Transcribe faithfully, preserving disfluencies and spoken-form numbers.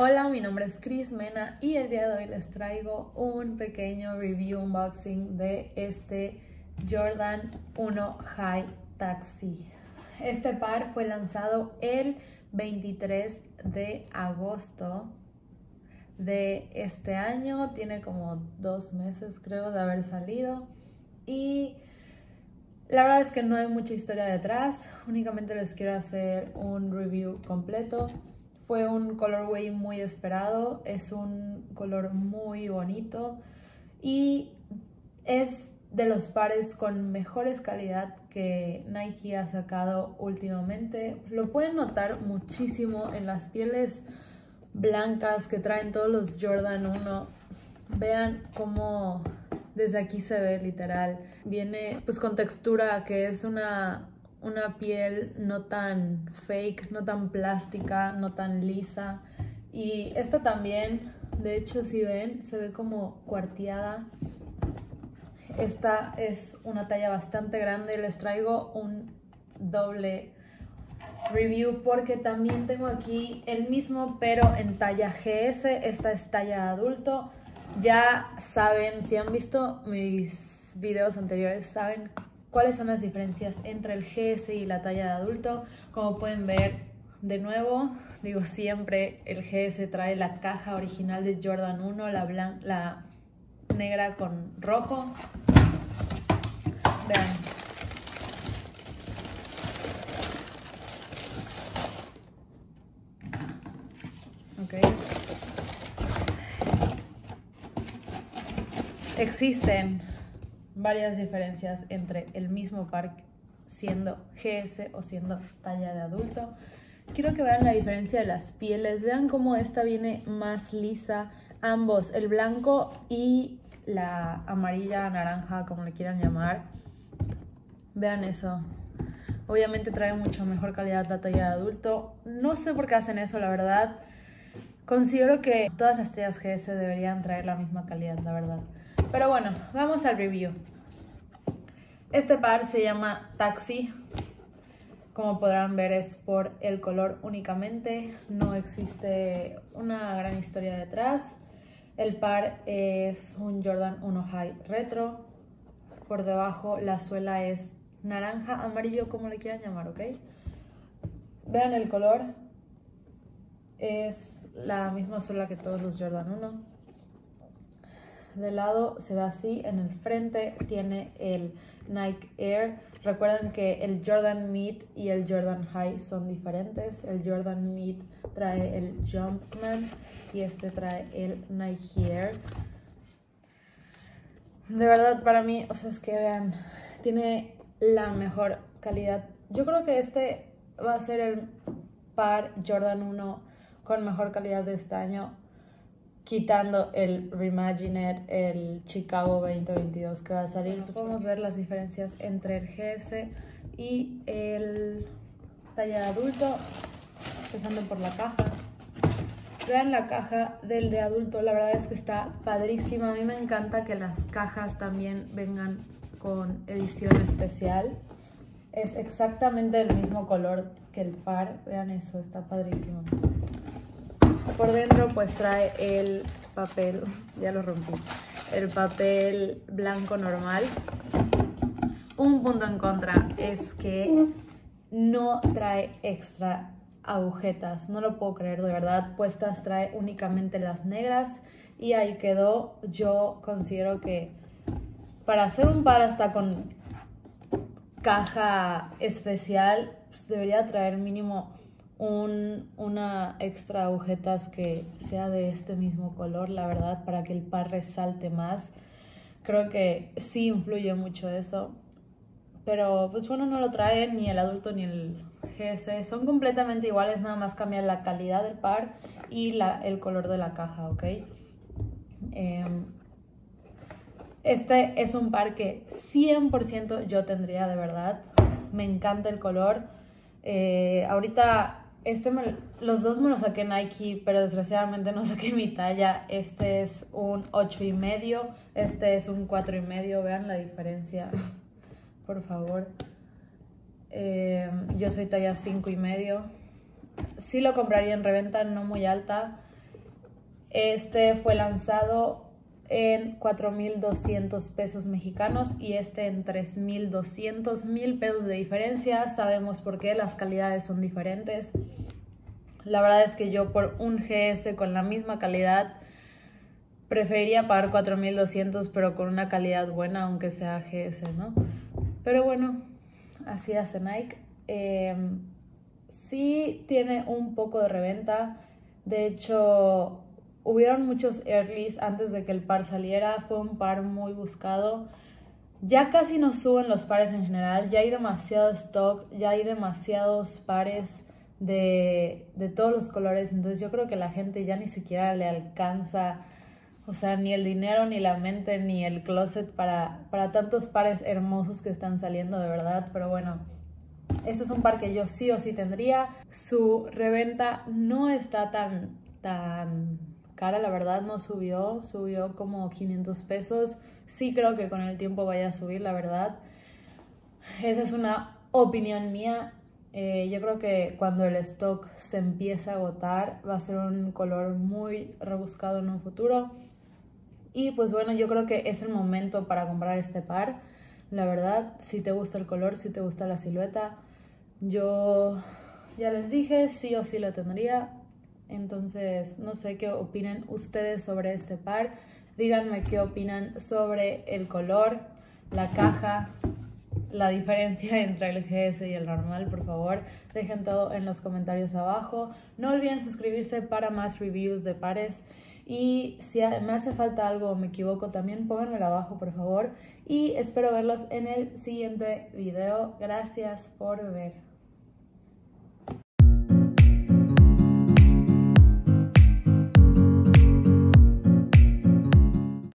Hola, mi nombre es Cris Mena y el día de hoy les traigo un pequeño review unboxing de este Jordan uno High Taxi. Este par fue lanzado el veintitrés de agosto de este año. Tiene como dos meses creo de haber salido y la verdad es que no hay mucha historia detrás. Únicamente les quiero hacer un review completo. Fue un colorway muy esperado, es un color muy bonito y es de los pares con mejores calidad que Nike ha sacado últimamente. Lo pueden notar muchísimo en las pieles blancas que traen todos los Jordan uno. Vean cómo desde aquí se ve literal. Viene pues con textura, que es una... una piel no tan fake, no tan plástica, no tan lisa. Y esta también, de hecho, si ven, se ve como cuarteada. Esta es una talla bastante grande. Les traigo un doble review porque también tengo aquí el mismo, pero en talla G S. Esta es talla adulto. Ya saben, si han visto mis videos anteriores, saben cuáles son las diferencias entre el G S y la talla de adulto. Como pueden ver, de nuevo, digo siempre, el G S trae la caja original de Jordan uno, la, blan la negra con rojo. Vean. Ok. Existen varias diferencias entre el mismo par siendo G S o siendo talla de adulto. Quiero que vean la diferencia de las pieles. Vean cómo esta viene más lisa. Ambos, el blanco y la amarilla, naranja, como le quieran llamar. Vean eso. Obviamente trae mucho mejor calidad la talla de adulto. No sé por qué hacen eso, la verdad. Considero que todas las tallas G S deberían traer la misma calidad, la verdad. Pero bueno, vamos al review. Este par se llama Taxi. Como podrán ver, es por el color únicamente. No existe una gran historia detrás. El par es un Jordan uno High Retro. Por debajo la suela es naranja, amarillo, como le quieran llamar, ¿ok? Vean el color. Es la misma suela que todos los Jordan uno. De lado se ve así. En el frente tiene el Nike Air. Recuerden que el Jordan Mid y el Jordan High son diferentes. El Jordan Mid trae el Jumpman y este trae el Nike Air. De verdad, para mí, o sea, es que vean, tiene la mejor calidad. Yo creo que este va a ser el par Jordan uno con mejor calidad de este año, quitando el Reimagined, el Chicago veinte veintidós que va a salir. Pues podemos ver las diferencias entre el G S y el talla de adulto, empezando por la caja. Vean la caja del de adulto, la verdad es que está padrísima. A mí me encanta que las cajas también vengan con edición especial. Es exactamente el mismo color que el par, vean eso, está padrísimo. Por dentro pues trae el papel, ya lo rompí, el papel blanco normal. Un punto en contra es que no trae extra agujetas, no lo puedo creer, de verdad. Puestas trae únicamente las negras y ahí quedó. Yo considero que para hacer un par hasta con caja especial pues debería traer mínimo Un, una extra agujetas que sea de este mismo color, la verdad, para que el par resalte más. Creo que sí influye mucho eso, pero pues bueno, no lo trae ni el adulto ni el G S, son completamente iguales, nada más cambia la calidad del par y la, el color de la caja, ¿ok? Eh, este es un par que cien por ciento yo tendría, de verdad. Me encanta el color. Eh, ahorita este me, los dos me los saqué Nike, pero desgraciadamente no saqué mi talla. Este es un ocho y medio, este es un cuatro y medio. Vean la diferencia, por favor. Eh, yo soy talla cinco y medio. Sí lo compraría en reventa, no muy alta. Este fue lanzado en cuatro mil doscientos pesos mexicanos y este en tres mil doscientos, mil pesos de diferencia. Sabemos por qué, las calidades son diferentes. La verdad es que yo por un G S con la misma calidad preferiría pagar cuatro mil doscientos, pero con una calidad buena, aunque sea G S, ¿no? Pero bueno, así hace Nike. Eh, sí tiene un poco de reventa. De hecho, hubieron muchos earlys antes de que el par saliera. Fue un par muy buscado. Ya casi no suben los pares en general. Ya hay demasiado stock. Ya hay demasiados pares de, de todos los colores. Entonces yo creo que la gente ya ni siquiera le alcanza, o sea, ni el dinero, ni la mente, ni el closet para, para tantos pares hermosos que están saliendo, de verdad. Pero bueno, este es un par que yo sí o sí tendría. Su reventa no está tan, tan cara, la verdad, no subió. Subió como quinientos pesos. Sí creo que con el tiempo vaya a subir, la verdad. Esa es una opinión mía. Eh, yo creo que cuando el stock se empiece a agotar va a ser un color muy rebuscado en un futuro. Y pues bueno, yo creo que es el momento para comprar este par. La verdad, si te gusta el color, si te gusta la silueta, yo ya les dije, sí o sí lo tendría. Entonces, no sé qué opinan ustedes sobre este par. Díganme qué opinan sobre el color, la caja, la diferencia entre el G S y el normal, por favor. Dejen todo en los comentarios abajo. No olviden suscribirse para más reviews de pares. Y si me hace falta algo o me equivoco también, pónganmelo abajo, por favor. Y espero verlos en el siguiente video. Gracias por ver.